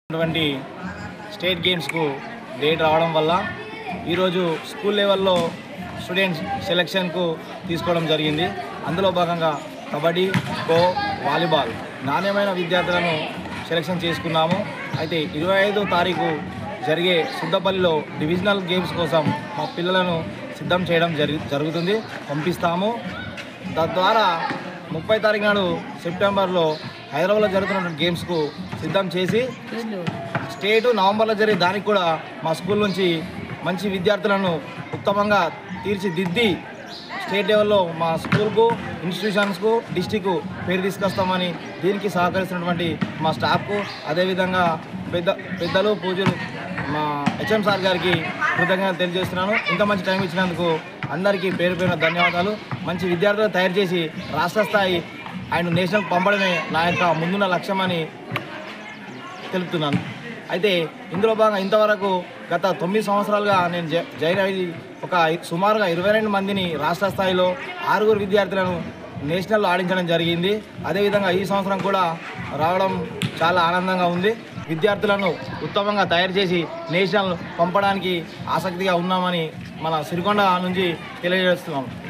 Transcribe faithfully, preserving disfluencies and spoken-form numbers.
అటువంటి state గేమ్స్కు date రావడం వల్ల ఈరోజు స్కూల్ లెవెల్లో స్టూడెంట్స్ సెలెక్షన్కు తీసుకోవడం జరిగింది. అందులో భాగంగా కబడ్డీ, ఖో, వాలీబాల్ నాణ్యమైన విద్యార్థులను సెలెక్షన్ చేసుకున్నాము. అయితే ఇరవై ఐదో తారీఖు జరిగే సుద్దపల్లిలో డివిజనల్ గేమ్స్ కోసం మా పిల్లలను సిద్ధం చేయడం జరి జరుగుతుంది పంపిస్తాము. తద్వారా ముప్పై తారీఖు నాడు సెప్టెంబర్లో హైదరాబాద్లో జరుగుతున్న గేమ్స్కు సిద్ధం చేసి స్టేటు నవంబర్లో జరిగే దానికి కూడా మా స్కూల్ నుంచి మంచి విద్యార్థులను ఉత్తమంగా తీర్చిదిద్ది స్టేట్ లెవెల్లో మా స్కూల్కు, ఇన్స్టిట్యూషన్స్కు, డిస్టిక్కు పేరు తీసుకొస్తామని దీనికి సహకరిస్తున్నటువంటి మా స్టాఫ్కు, అదేవిధంగా పెద్ద పెద్దలు పూజలు మా హెచ్ఎం సార్ గారికి కృతజ్ఞతలు తెలియజేస్తున్నాను. ఇంత మంచి టైం ఇచ్చినందుకు అందరికీ పేరు పేరున ధన్యవాదాలు. మంచి విద్యార్థులను తయారు చేసి రాష్ట్ర స్థాయి ఆయన నేషనల్ పంపడమే నా యొక్క ముందున్న లక్ష్యమని తెలుపుతున్నాను. అయితే ఇందులో భాగంగా ఇంతవరకు గత తొమ్మిది సంవత్సరాలుగా నేను జాయిన్ అయ్యి ఒక సుమారుగా ఇరవై రెండు మందిని రాష్ట్ర స్థాయిలో ఆరుగురు విద్యార్థులను నేషనల్లో ఆడించడం జరిగింది. అదేవిధంగా ఈ సంవత్సరం కూడా రావడం చాలా ఆనందంగా ఉంది. విద్యార్థులను ఉత్తమంగా తయారు చేసి నేషనల్ పంపడానికి ఆసక్తిగా ఉన్నామని మన సిరికొండ నుంచి తెలియజేస్తున్నాం.